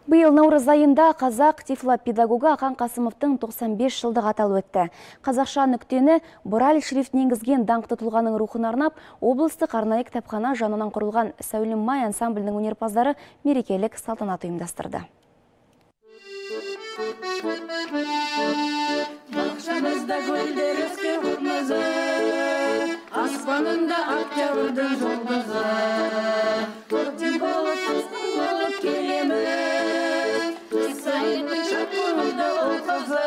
Биыл наурыз айында қазақ тифлопедагогы Ақан Қасымовтың 95 жылдығы аталып өтті. Қазақша нүктені Брайль шрифтін енгізген даңқты тұлғаның рухына арнап, облыстық арнайы кітапхана жанынан құрылған Сәулем Май ансамблінің өнерпаздары мерекелік салтанат ұйымдастырды. Бақшамызда гүлдер өскен қырмызы, аспанында октябрьдің жұлдызы, көктем болып тасқын болып келеміз, күз сайынның шақырында ол қызы.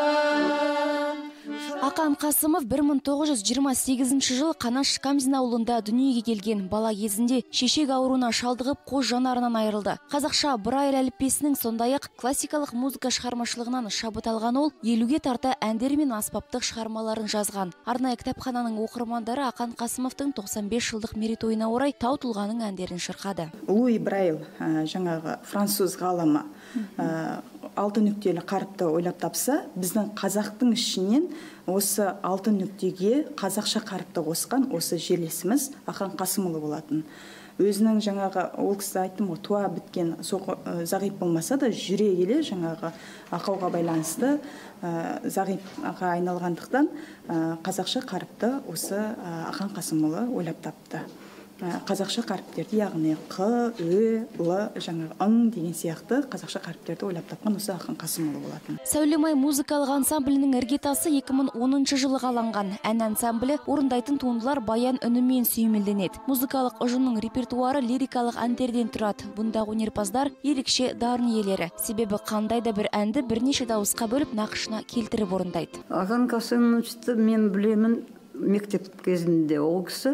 Ақан Қасымов 1928 жылы Қанаш Камзин ауылында дүниеге келген. Бала кезінде шешек ауруына шалдығып, қос жанарынан айырылды. Қазақша Брайль әліппесінің сондай-ақ классикалық музыка шығармашылығынан шабыт алған ол, 50-ге тарта әндер мен аспаптық шығармаларын жазған. Арнайы кітапхананың оқырмандары Ақан Қасымовтың 95 жылдық мерейтойына орай тау тұлғаның әндерін шырқады. Луи Брайль, жаңағы француз ғалымы, алтын нүктелі қаріпті ойлап тапса, біздің қазақтың ішінен осы алтын нүктеге қазақша қаріпті қосқан осы жерлесіміз Ақан Қасымұлы болатын. Өзінің жаңағы ол кісі айттым ғой, туа біткен зағип болмаса да жүре келе жаңағы ақауға байланысты зағипқа айналғандықтан қазақша қаріпті осы Ақан Қасымұлы ойлап тапты. Қазақша қаріптерді, яғни Қ, Ö, Л, жаңағы ың деген сияқты қазақша қаріптерді ойлап тапқан осы Ақан Қасымұлы болатын. Сәулем Май музыкалық ансамблінің іргетасы 2010 жылы қаланған. Ән ансамблі орындайтын туындылар баян үнімен сүйемелденеді. Музыкалық ұжымның репертуары лирикалық әндерден тұрады. Бұндағы өнерпаздар ерекше дарын иелері. Себебі қандай да бір әнді бірнеше дауысқа бөліп нақышына келтіріп орындайды. Ақан Қасымовты мен білемін мектеп кезінде. Ол кісі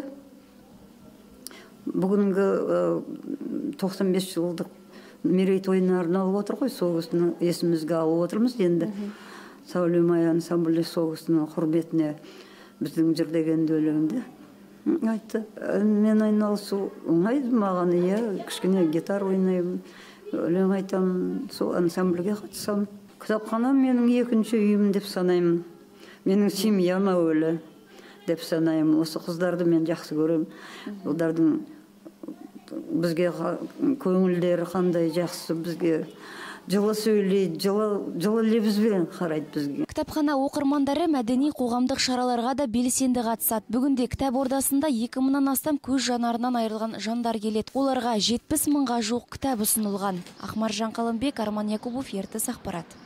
бүгінгі 95 жылдық мерейтойына арналып отыр ғой, сол кісіні есімізге алып отырмыз енді. Сәулем Май ансамблі сол кісінің құрметіне біздің жүрдегенді өлеңді айтты. Мен айналысу оңайды маған, кішкене гитар ойнаймын, өлең айтамын, сол ансамбльге қатысамын. Кітапхана менің екінші үйім деп санаймын. Менің семьям әуелі деп санаймын. Осы қыздарды мен жақсы көремін. Олардың бізге көңілдері қандай жақсы, бізге жылы сөйлейді, жылы лебізбен қарайды бізге. Кітапхана оқырмандары мәдени қоғамдық шараларға да белсенді қатысады. Бүгінде кітап ордасында 2000-нан астам көз жанарынан айырылған жандар келеді. Оларға 70 мыңға жуық кітап ұсынылған. Ақмаржан Қалымбек, Арман Якубов, ертіс ақпарат.